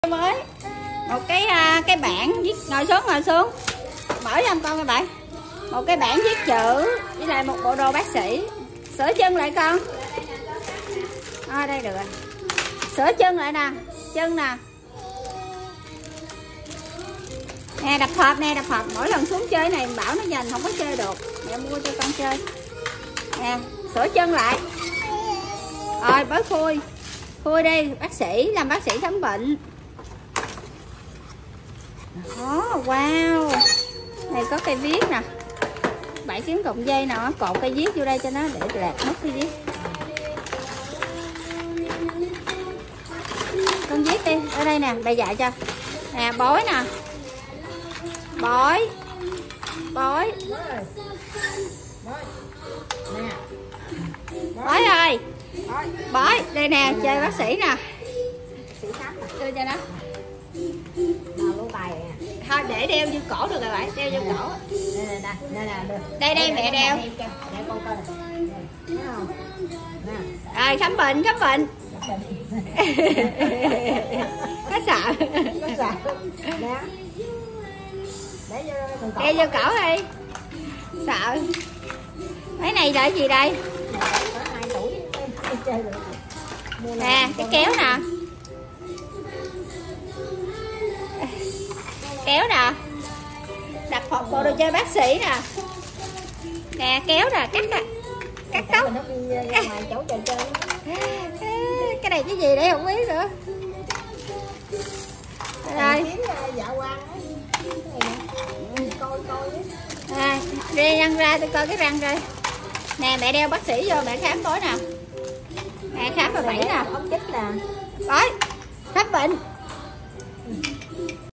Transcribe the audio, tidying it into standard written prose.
Mới một cái bảng viết, ngồi xuống mở cho con các bạn, một cái bảng viết chữ với lại một bộ đồ bác sĩ. Sửa chân lại con. Đây được rồi, sửa chân lại nè, chân nè. Nè đập hộp nè, đập hộp. Mỗi lần xuống chơi này bảo nó dành không có chơi được, mẹ mua cho con chơi nè. Sửa chân lại rồi, bới khui đi, bác sĩ làm bác sĩ khám bệnh. Wow, này có cây viết nè, 7 kiếm cọng dây nào cột cây viết vô đây cho nó để lạc mất cây viết. Con viết đi, ở đây nè, bà dạy cho nè. Bói nè, bói bói ơi, bói đây nè, chơi bác sĩ nè, đưa cho nó. Thôi để đeo vô cổ được rồi bạn, đeo vô cổ. Đây mẹ đeo. Rồi khám bệnh. Có sợ. Đeo vô cổ đi. Sợ. Cái này là gì đây? Nè, cái kéo nè. Kéo nè, đặt hộp bộ đồ chơi bác sĩ nè. Nè kéo nè, cắt tóc. Cái này cái gì để không biết nữa. Đây đi răng ra, tôi coi cái răng rồi. Nè mẹ đeo bác sĩ vô, mẹ khám bói nè. Mẹ khám bà Bảy nè, bói khám bệnh.